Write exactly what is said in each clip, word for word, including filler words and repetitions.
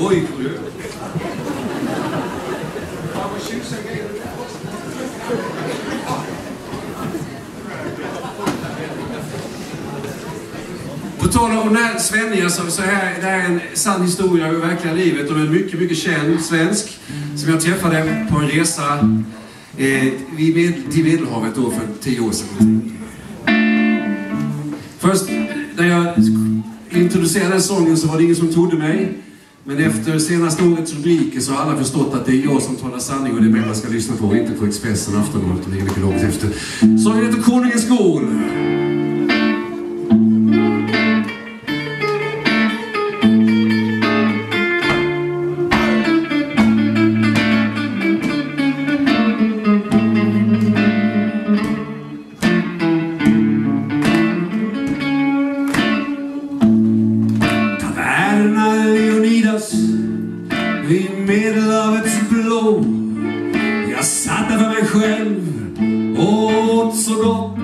Oj, du. På tal om när Svenja, så, så här, det här är en sann historia ur verkliga livet och en mycket, mycket känd svensk som jag träffade på en resa eh, vid med, till Medelhavet då för tio år sedan. Först när jag introducerade den sången så var det ingen som trodde mig. Men efter senaste årets rubriker så har alla förstått att det är jag som talar sanning och det är mig man ska lyssna på, inte på Expressen och Aftonbladet och det är mycket långt efter. Sången heter Konungens skål. Vid Medelhavets blå. Jag satt där för mig själv och åt så gott.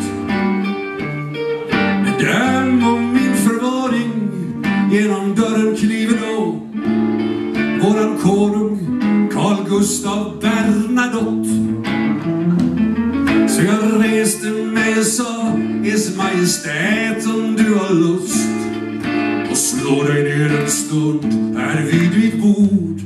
Med dröm om min förvaring. Genom dörren kliver då våran konung Carl Gustav Bernadotte. Så jag reste mig och sa: Ers Majestät, om du har lust, och slå dig ner en stund här vid mitt bord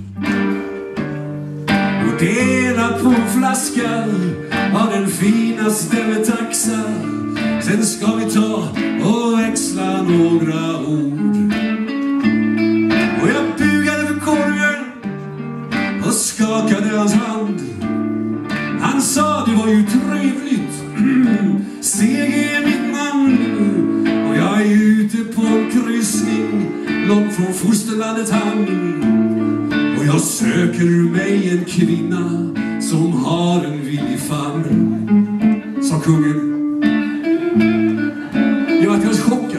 och dela på en flaska av den finaste med taxa. Sen ska vi ta och växla några ord. Och jag bugade för konungen och skakade hans hand. Han sa: det var ju trevligt, C G är mitt namn, och jag är ute på en kryssning långt från fosterlandet Hamn. Och jag söker mig en kvinna som har en villig famn, sa kungen. Jag var alldeles chockad.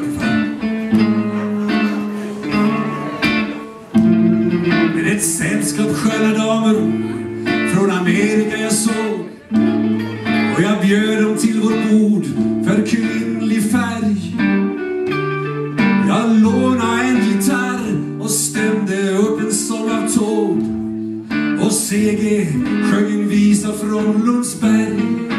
Men ett sällskap sköna damer från Amerika jag såg, och jag bjöd dem till vårt bord för kvinnlig färg. Jag lånade en gitarr och stämde upp en sång av tåg, och C G sjöng en visa från Lundsberg.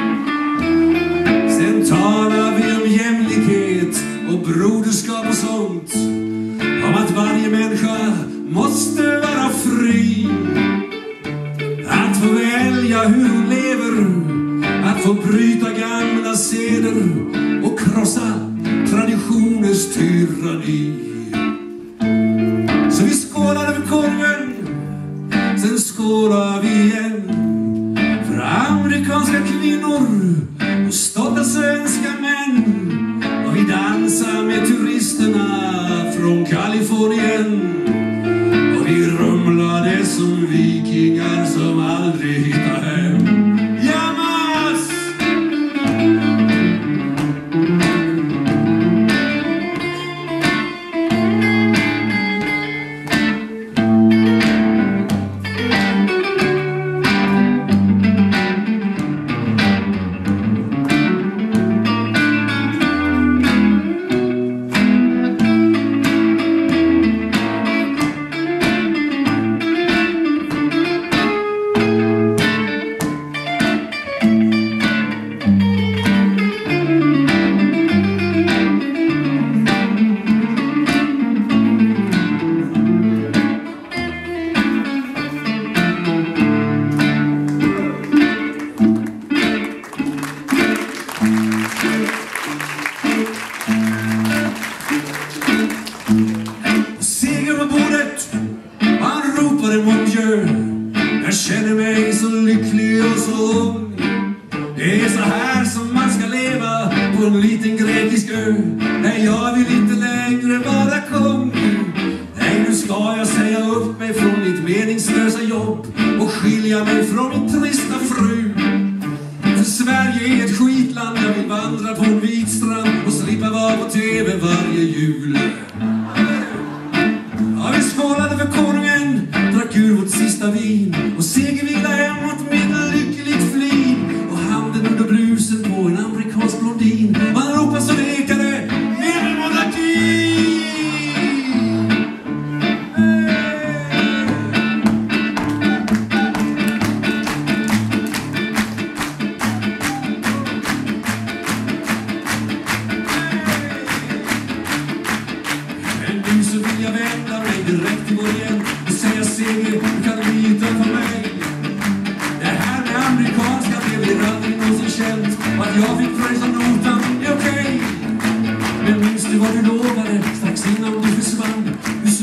Sen talade vi om jämlikhet och broderskap och sånt, om att varje människa måste vara fri att få välja hur hon lever, att få bryta gamla seder och krossa traditionens tyranni. Så vi skålade för konungen, sen skålade vi igen för amerikanska kvinnor och stolta svenska män. Och vi dansade med turisterna från Kalifornien, och vi rumlade som vikingar som aldrig hittar hem. Jamas! Jag känner mig så lycklig och så ung. Det är så här som man ska leva på en liten grekisk ö. Nej, jag vill inte längre vara kung. Nej, nu ska jag säga upp mig från mitt meningslösa jobb och skilja mig från min trista fru. För Sverige är ett skitland. Jag vill vandra på en vit strand och slippa vara på tv varje jul. Ja, vi skålade för konungen, drack ur vårt sista vin och segervila hemåt med en lyckligt flin. Och handen under blusen på en amerikansk blondin. Man ropar så lekare, ner med monarki! Hey! du kan lita på mig. Det här med amerikanska det blir aldrig någonsin känt. Och att jag fick pröjsa notan är okej. Men minns du vad du lovade strax innan du försvann? Du